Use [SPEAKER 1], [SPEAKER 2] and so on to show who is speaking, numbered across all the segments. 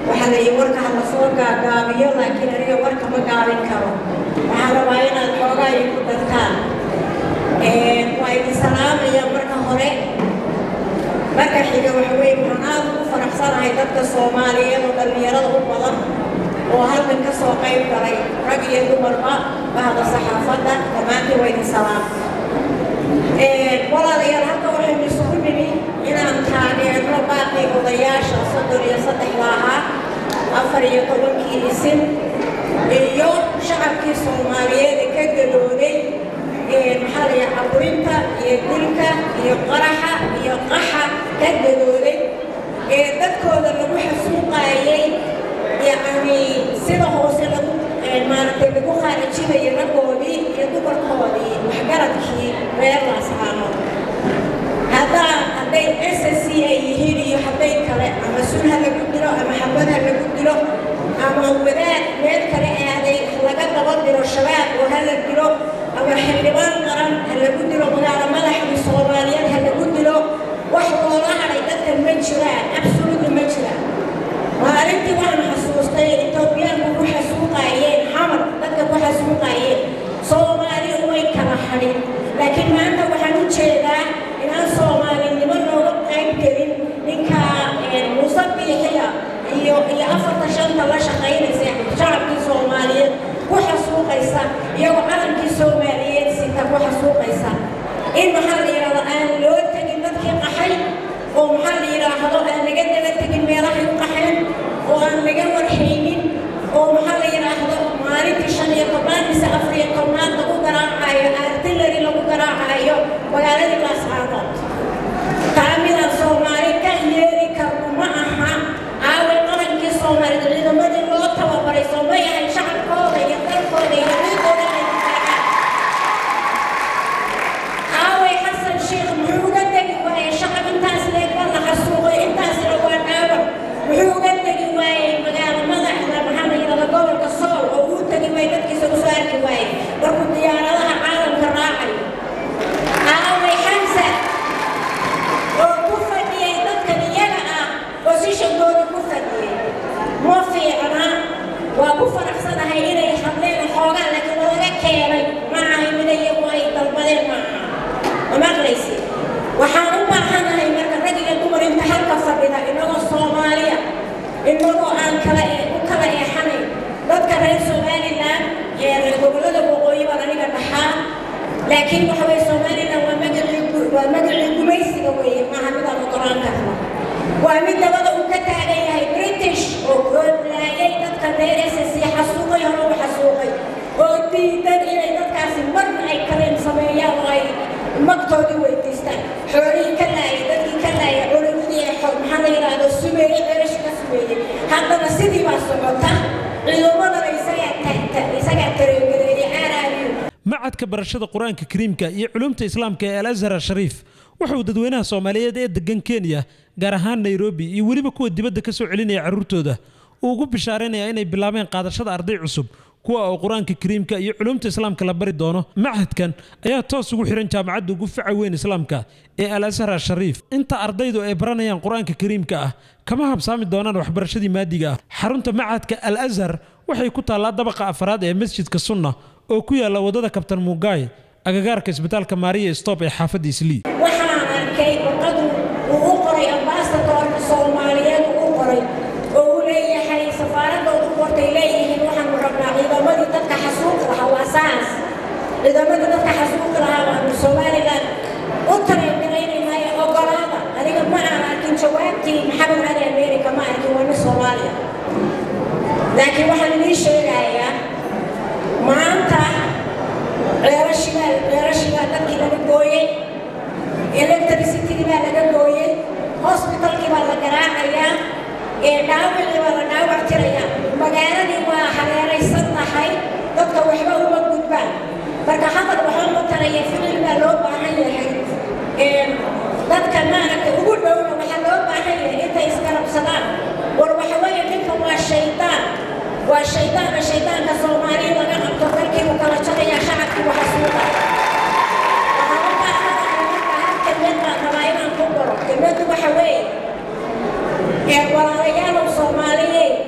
[SPEAKER 1] وحنا يورك على صوقة قابية لكن أنا يورك ما قابين كرو وحنا باينا الحوجة يكون دكان وإذا سلام يورك هراء مركز حاجة وحوي محناد وفرحصان هاي دكتور الصومالية ودلنيرة وبلغ وهل من كسر قيم بري رجل يدمر ما بعد الصحافة وماتي وإذا سلام ولا ليال هذا وحين يسكنني إن أمكاني أن باقي وضياش أصدر يصدق لها أفري يطلق اسم يوم شعب كي صومالية كجلودي محل يعبرينتا يقولك يقرحة يقحة كجلودي تذكر لما روح السوق يعني سنة سنة ما نتبقى خارجي بيرقودي يدبر قودي محجرتك بيرلا سبحانه هذا هذين SSC يهيني يحبين كله أما سنها لقدره أما حبنا لقدره أما ولاد ميل كله هذين لقد قبضنا الشباب وهلا قدره أما حلوان قرن هلا قدره مدار ملح بالصوماليين هلا قدره واحد والله على يدك المنشرة أبسولوت المنشرة وأنت وأنا حسوستي التوبيان بروح السوق عيين حمر بدك بروح السوق عيين صومالي هو يكره لكن ما أنت وحنود شيء ذا إن الصومالي اللي منه قايم كريم إنك مصبي هي أفضل شنطة الله شقين زين شعب كصومالي بروح السوق إيسا يو عالم كصوماليين ستة بروح السوق إيسا إن محل يرى الآن لو تجي بدك قحي ومحل يرى هذا أن نقدر تجي ميراح القحين وأن نجور حينين ومحل يرى هذا مارك الشنية طبعا بس أفريقيا طبعا لو قراعة أرتلري لو قراعة وقال لي الأسعارات تعمل الصومالي كهيري كرمها عاول قرن كصومالي إذا ما دي لو توابري صومالي هاي شعب كوري يقدر كوري عاول حسن شيخ محمود الدقي شعب انتاس ليك والله حسوقي انتاس لوان عاول محمود الدقي مقال مضح محمد إلى قبل كالصور وقلت لي بدك سوسار كواي بركض ديار الله عالم كراعي عاوي حمزة وكفة دي بدك ديانا وسيشن دوري كفة دي ما في أنا وكفة أحسن هاي إلى يحملين الحوغان لكن ولا كيري معها من يبغى يطلبين معها وما غريسي وحانوا معها هاي مركز رجل الدمر انتحر كفة بنا إنه الصومالية إنه أن كلا حني ضد كرهين سومالي لان يقولوا له بقولي وأنا كبحان لكن بحوي سومالي لان ومجري جميسي قوي ما هنبغى نقران كذا وأمين ده بدأ وكتة عليه هاي بريتش وكل لا يدك كبير SSC حسوقي هرو حسوقي ودي تدري إلى دك عسل مرة أي كلام سمية وغاي مقطعي ويتستان حوري كلا يدك كلا يقولوا لي حب محل يراد السمية غيرش كسمية هذا مسيدي بسمعته
[SPEAKER 2] معهد برشاد القرآن الكريم iyo culumta islaamka ee Al-Azhar Sharif wuxuu dadweynaha Soomaaliyeed ee degan Kenya gaar ahaan Nairobi iyo waliba kuwa dibadda ka soo celinaya carruurtooda ugu bishaareynaya inay bilaabeen qaadashada arday cusub kuwa oo Quraanka Kariimka iyo culumta islaamka la bari doono macahadkan ayaa toos ugu xiran jaamacadda ugu faca weyn islaamka ee Al-Azhar Sharif inta ardaydu ay baranayaan Quraanka Kariimka ah kama habsaami doonaan waxbarashadii maadiga ah xarunta macahadka Al-Azhar waxay ku taalaa dabaqa afraad ee masjidka Sunna oo ku yaala wadada Kabtan Mugaay agagaarka isbitaalka Maria Stop ee xaafadda Islii
[SPEAKER 1] waxaan arkay qadu uu qoray ambassador Soomaaliyeed uu qoray oo leeyahay safaaradda uu qortay leeyahay waxaan rabnaa ciidamadii dadka xasuuqa lahaa waasaas ciidamadii dadka xasuuqa lahaa waa Soomaaliland u tareeynayna ogolaada aniga ma aan arkin jawaabtii maxamed ali America ma arkin waa Soomaaliya laakiin waxaan idin sheegayaa maanta reerashiga dadkii laga gooyay electricity baa laga gooyay hospitalkii baa la garaacayaa dhaawacii baa la dhaawac tirayaa magaaladii waa hareeraysan tahay dadka waxba uma gudbaan marka hadal waxaa loo taraya ficil baa loo baahan yahay dadka maaragta ugu dhowna waxaa loo baahan yahay intay isgarabsadaan war waxa weeye ninka waa shaydaan shaydaanka Soomaaliyeed laga qabto dalkii uu kala jaraya shacabkii waxa suuqa كلمة waxa weeye walaalayaal Soomaaliyeed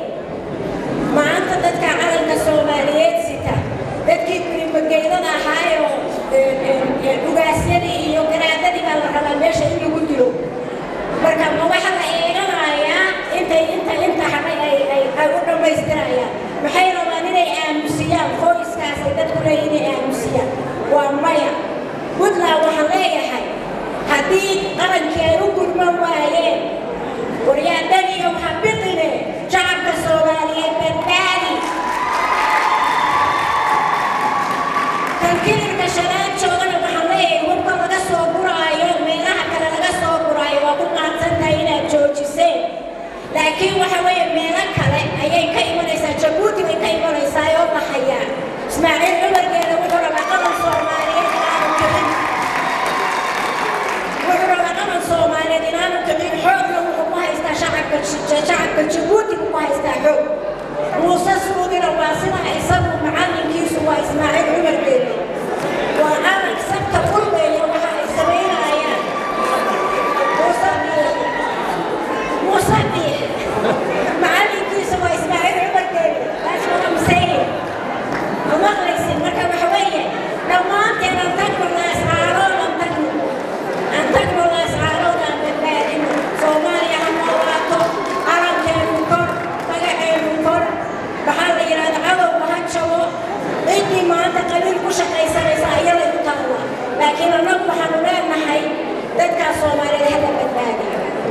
[SPEAKER 1] marka ma waxa la eeganayaa inta xabay ay u dhameystirayaan maxay rabaan inay aamusiyaan qoyskaas ay dadku leeyihiin aamusiyaan waa maya Puntland waxaan leeyahay haddii qarankii ay u gurman waayeen waryaadaniyo waxaa biqine shacabka Soomaaliyeed badbaadi tankilirka shanaad joogana waxaan leeyahay hubka laga soo guraayo meelaha kale laga soo guraayo waa ku qaadsantahay inaad joojiseen laakiin waxa weeye meelo kale ayay ka imanaysaa Jabuuti bay ka imanaysaa oo baxayaan Ismaaciil Cumar Geele wuxuu rabaa qaran Soomaaliyeed inaanu kicin wuxuu rabaa qaran Soomaaliyeed inaanu kicin xoogna wuxuu ku haystaa shacabka Jabuuti ku haystaa xoog Muuse Suudina waa sida isagu macalinkiisu waa Ismaaciil Cumar Geele waa arag sabta kulmeeya waxa ay sameynayaan Muuse macalinkiisu waa Ismaaciil Cumar Geele that's what I'm saying ومغلسين مركب حوية لو ما أنت أنتقل الناس عارون أنتقل الناس عارون بالبادئ صوماليا عمواتو عرب كيفكر فقعين مكر بحال يراد عضو وهاتشو إني ما أنت قليل كشك يسار يلا يطلع لكن النقل حنولان نحي تدكى صوماليا هذا بالبادئ